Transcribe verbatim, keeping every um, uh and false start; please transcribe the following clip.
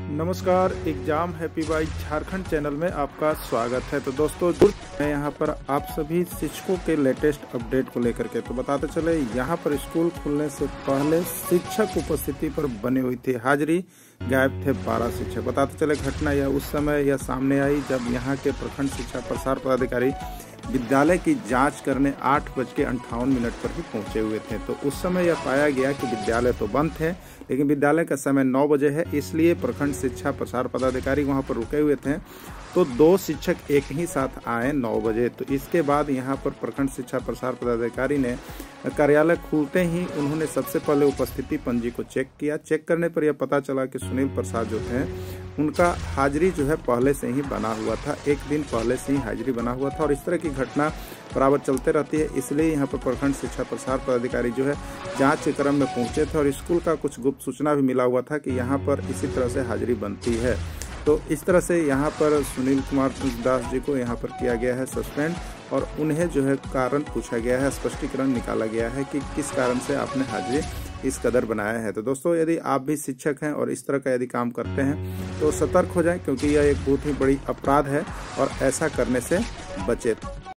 नमस्कार, exam happy by Jharkhand channel में आपका स्वागत है। तो दोस्तों, मैं यहाँ पर आप सभी शिक्षकों के लेटेस्ट अपडेट को लेकर के तो बताते चले, यहाँ पर स्कूल खुलने से पहले शिक्षक उपस्थिति पर बनी हुई थी हाजिरी, गायब थे बारह शिक्षक। बताते चले घटना यह उस समय यह सामने आई जब यहाँ के प्रखंड शिक्षा प्रसार पदाधिकारी विद्यालय की जांच करने आठ बज के अंठावन मिनट पर ही पहुंचे हुए थे। तो उस समय यह पाया गया कि विद्यालय तो बंद थे, लेकिन विद्यालय का समय नौ बजे है, इसलिए प्रखंड शिक्षा प्रसार पदाधिकारी वहां पर रुके हुए थे। तो दो शिक्षक एक ही साथ आए नौ बजे। तो इसके बाद यहां पर प्रखंड शिक्षा प्रसार पदाधिकारी ने कार्यालय खुलते ही उन्होंने सबसे पहले उपस्थिति पंजी को चेक किया। चेक करने पर यह पता चला कि सुनील प्रसाद जो थे उनका हाजिरी जो है पहले से ही बना हुआ था, एक दिन पहले से ही हाजिरी बना हुआ था। और इस तरह की घटना बराबर चलते रहती है, इसलिए यहाँ पर प्रखंड शिक्षा प्रसार पदाधिकारी जो है जांच के क्रम में पहुंचे थे और स्कूल का कुछ गुप्त सूचना भी मिला हुआ था कि यहाँ पर इसी तरह से हाजिरी बनती है। तो इस तरह से यहाँ पर सुनील कुमार दास जी को यहाँ पर किया गया है सस्पेंड और उन्हें जो है कारण पूछा गया है, स्पष्टीकरण निकाला गया है कि किस कारण से आपने हाजिरी इस कदर बनाया है। तो दोस्तों, यदि आप भी शिक्षक हैं और इस तरह का यदि काम करते हैं तो सतर्क हो जाएं, क्योंकि यह एक बहुत ही बड़ी अपराध है और ऐसा करने से बचे।